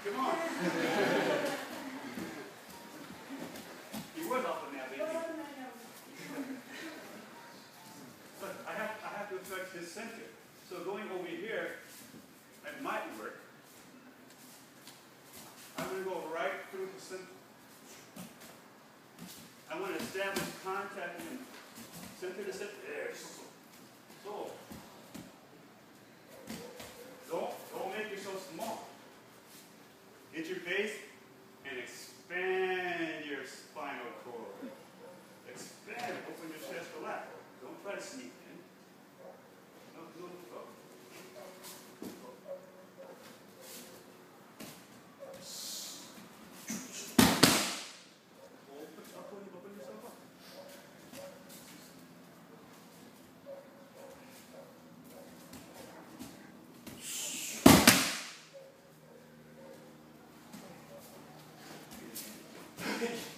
Come on. He was up on that, baby. But I have to affect his center. So going over here, that might work. I'm going to go right through the center. I want to establish contact in center to center. There. So. Don't make yourself small. Hit your face and expand your spinal cord. Expand. Open your chest a lot. Don't try to sneak in. No. Open yourself up. Okay.